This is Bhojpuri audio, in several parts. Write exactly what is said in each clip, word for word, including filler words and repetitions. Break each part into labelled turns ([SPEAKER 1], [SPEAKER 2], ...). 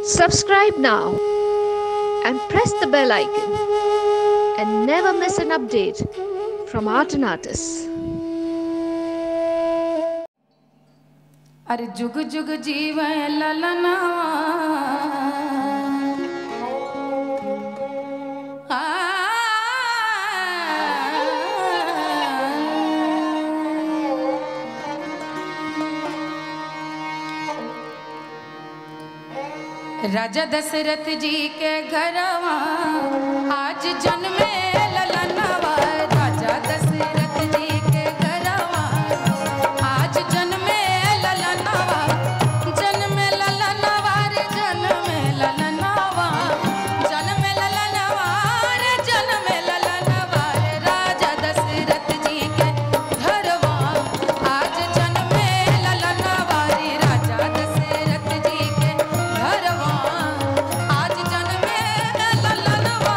[SPEAKER 1] Subscribe now and press the bell icon and never miss an update from Art and Artists.
[SPEAKER 2] अरे जुग जुग जीवा ललनवा राजा दशरथ जी के घरवा आज जन्मे ललनवा। राजा दशरथ जी के घरवा आज जन्मे ललनवा। जन्मे ललनवा रे जन्मे ललनवा। जन्मे ललनवा रे जन्मे ललनवा रे। राजा दशरथ जी के घरवा आज जन्मे ललनवा रे। राजा दशरथ जी के घरवा आज जन्मे ललनवा।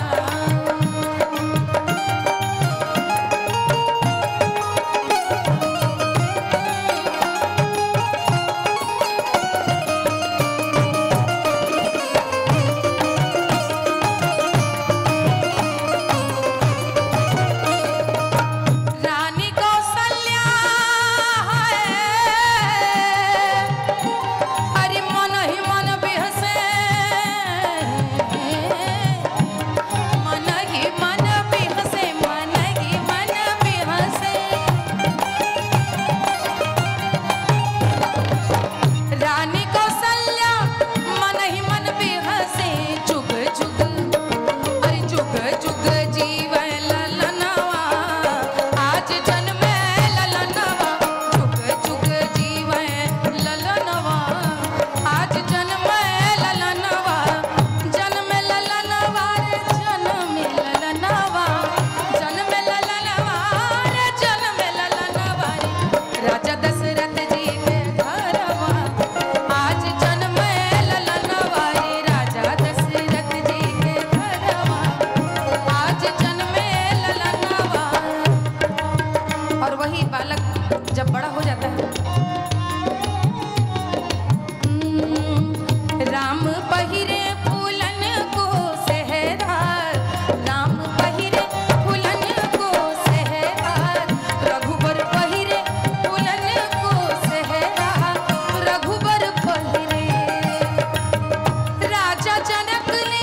[SPEAKER 2] रानी कौसल्या है अरे मन ही मन बिहसे। मन ही मन बिहसे मन ही मन बिहसे। रानी कौसल्या मन ही मन बिहसे। जुग जुग अरे जुग जुग जीवे ललनवा आज जन्मे ललनवा। जुग जुग जीवे ललनवा आज जन्मे ललनवा। जन्मे ललनवा रे जन्मे ललनवा। जन्मे ललनवा रे जन्मे ललनवा रे। राजा दशरथ जी के घरवा आज जन्मे ललनवा रे। राजा दशरथ जी के घरवा आज जन्मे ललनवा। और वही बालक जब बड़ा हो जाता है हम्म, राम पहिरे फूलन को सेहरा। राम पहिरे फूलन को सेहरा। रघुबर पहिरे फूलन को सेहरा। रघुबर पहिरे राजा जनक ने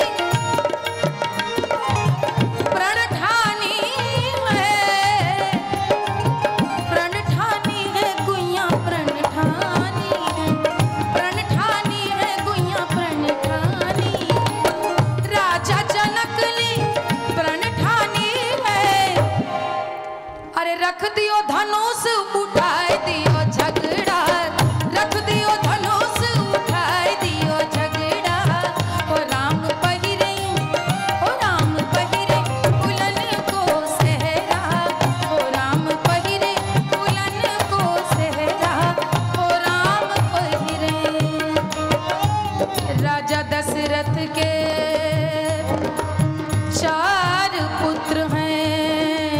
[SPEAKER 2] प्रण ठानी है। प्रण ठानी है गुइया प्रण ठानी है। प्रण ठानी है गुइया प्रण ठानी। राजा जनक ने प्रण ठानी है। अरे रख दियो धनुष उठाए दियो झगड़ा। रख दियो धनुष उठाए दियो झगड़ा। ओ राम पहिरे ओ राम पहिरे फूलन को सेहरा। ओ राम पहिरे फूलन को सेहरा। ओ राम पहिरे। राजा दशरथ के चार पुत्र हैं।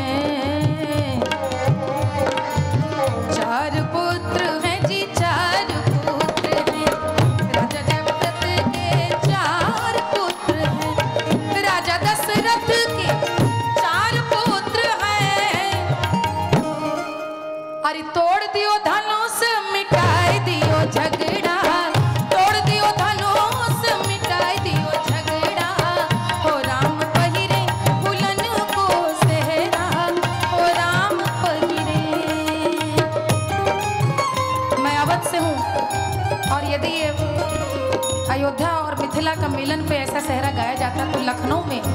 [SPEAKER 2] चार पुत्र हैं जी चार पुत्र हैं। राजा दशरथ के चार पुत्र हैं। राजा दशरथ के चार पुत्र हैं। अरे तोड़ दियो धनुष मिटाए दियो झगड़ा। तोड़ दियो धनुष मिटाए दियो झगड़ा। हो राम पहिरे फूलन को सेहरा। हो राम पहिरे। मैं अवध से हूँ और यदि ये अयोध्या और मिथिला का मिलन पे ऐसा सेहरा गाया जाता तो लखनऊ में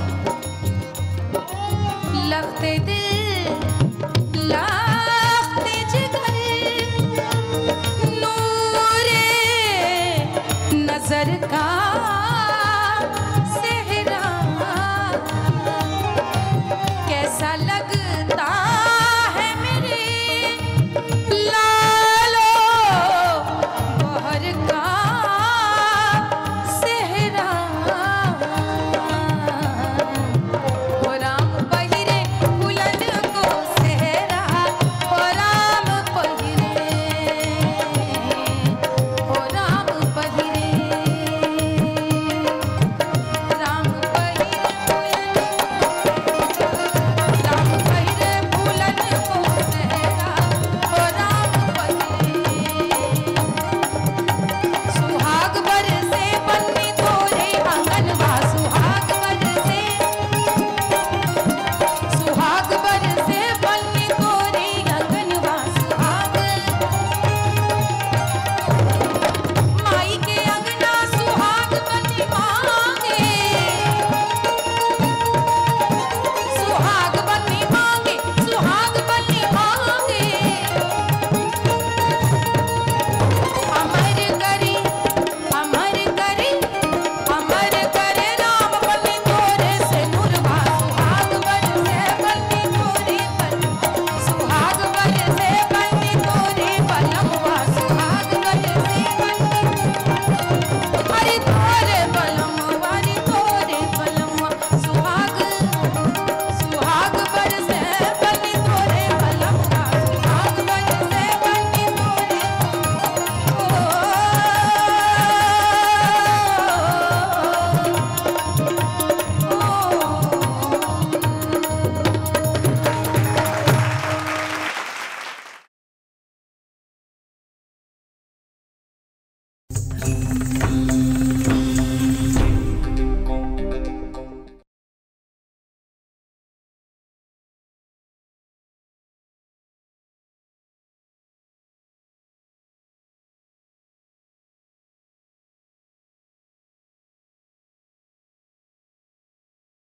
[SPEAKER 2] लगते दिल लगते जिगर नूरे नजर का